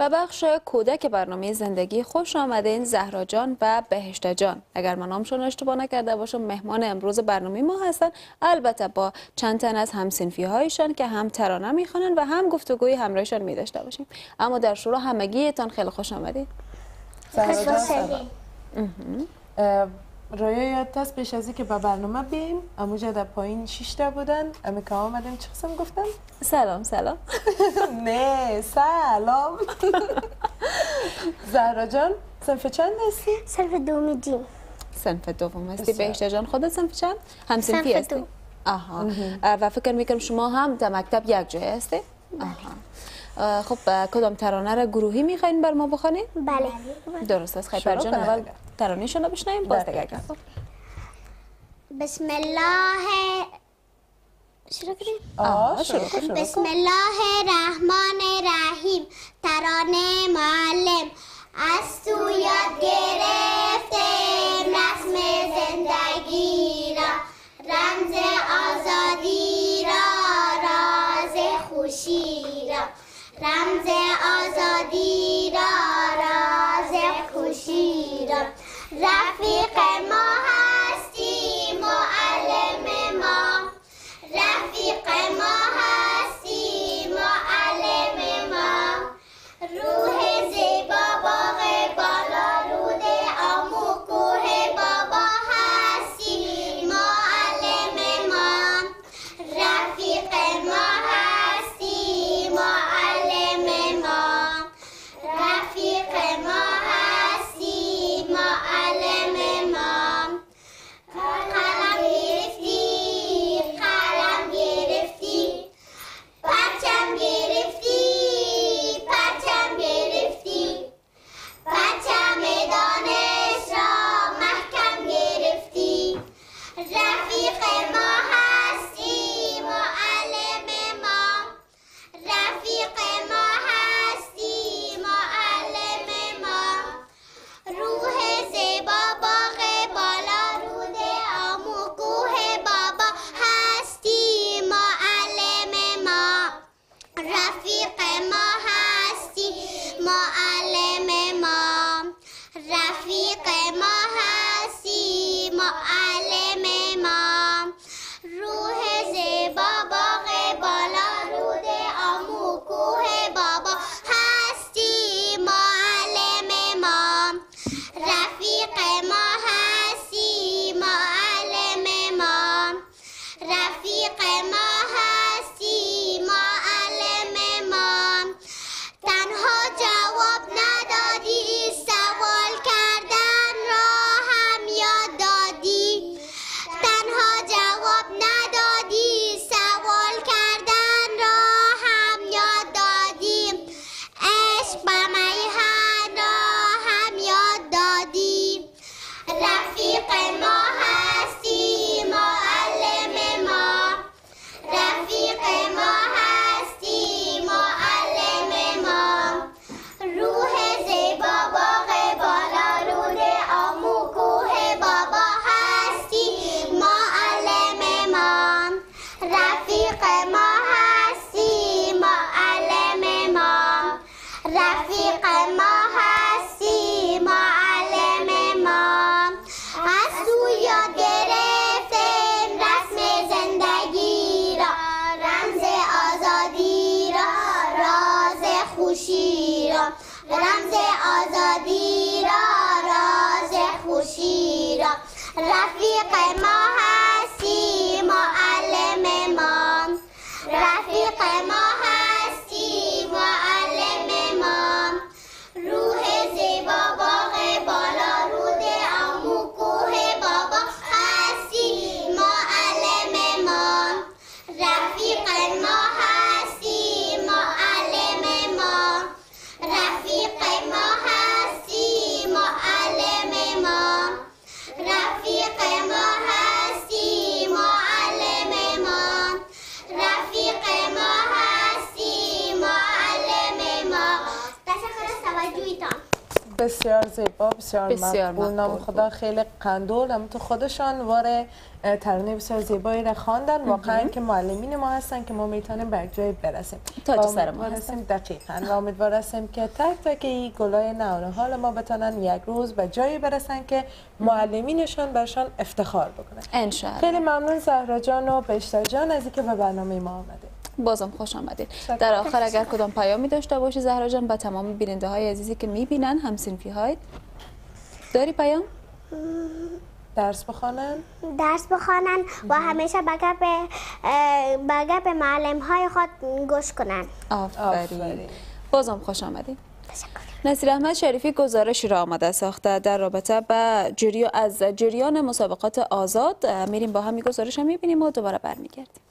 به بخش کودک برنامه زندگی خوش آمدین زهرا جان و بهشت جان. اگر من نامشون اشتباه نکرده باشم مهمان امروز برنامه ما هستن، البته با چند تن از همسنفی هایشان که هم ترانه میخوانن و هم گفتگوی همراهشان می داشته باشیم. اما در شروع همگیتان خیلی خوش آمدین. زهرا جان سلام. رویا یاد هست پیش از که به برنامه بیم اموجه در پایین 6 تا بودن اما که آمدیم چه قسم گفتم؟ سلام سلام. نه سلام. زهرا جان صنف چند هستی؟ صنف دوم. صنف دوم هستی. بهشت جان خودت صنف چند؟ همسنفی هستی؟ آها. و فکر میکنم شما هم در مکتب یک جای هستی؟ آها. خب کدام ترانه را گروهی میخواین بر ما بخوانید؟ بله. درست است. خیلی جان اول ترانه شما بشنویم باز دیگه گفتم. بسم الله شروع کنیم؟ شروع کنیم. بسم الله الرحمن الرحیم. ترانه معلم. از تو یاد گرفتیم رسم زندگی را، رمز آزادی را، راز خوشی را، رمز آزادی را، راز خوشی را. رفیق ما هستی معلم ما، رفیق ما هستی معلم ما. روح زیبا باغ بالا رود آمو کوه بابا هستی معلم ما، رفیق ما هستی معلم ما، رفیق ما هستی معلم ما. قلم گرفتی قلم گرفتی، پرچم گرفتی پرچم گرفتی، پرچم دانش را محکم گرفتی. رفیق ما هستی معلم ما، رفیق ما هستی معلم ما. روح زیبا باغ بالا رود آمو کوه بابا هستی معلم ما، رفیق ما هستی معلم ما، رفیق ما هستی معلم ما. روح زیبا باغ بالا رود آمو کوه بابا هستی معلم ما، رفیق ما هستی معلم ما، رفیق ما هستی معلم ما. تنها جواب ندادی سوال کردن را هم یاد دادی، تنها جواب ندادی سوال کردن را هم یاد دادی. عشق به میهن را هم یاد دادی. رفیق ما هستی معلم ما، رفیق ما هستی معلم ما. روح زیبا باغ بالا رود آمو کوه بابا هستی معلم ما، رفیق ما هستی معلم ما، رفیق ما هستی معلم ما. از تو یاد گرفتیم رسم زندگی را، رمز آزادی را، راز خوشی را، رمز آزادی را، راز خوشی را. رفیق ما هستی معلم ما، رفیق ما هستی معلم ما. روح زیبا باغ بالا رود آمو کوه بابا هستی معلم ما، رفیق ما هستی معلم ما، رفیق ما بسیار زیبا، بسیار مقبول. نام خدا خیلی قندول، هم تو خودشان واره ترانه بسیار زیبایی را خواندن. واقعا که معلمین ما هستن که ما میتونیم به جای برسیم. تاج سر ما هستن. دقیقاً. و امیدوار هستیم که تک تک این گلای نوحال ما بتونن یک روز به جایی برسن که معلمینشان برشان افتخار بکنن. انشاءالله. خیلی ممنون زهرا جان و بهشت جان از اینکه به برنامه ما آمدید. بازم خوش آمدید. در آخر اگر کدام پیامی داشته باشی زهرا جان به تمام بیننده های عزیزی که میبینن همسنفی های داری پیام؟ درس بخوانن و همیشه به معلم های خود گوش کنن. آفرین. بازم خوش آمدید. نصیر احمد شریفی گزارشی را آماده ساخته در رابطه به جریان مسابقات آزاد. میریم با هم گزارش هم میبینیم و دوباره برمیگردیم.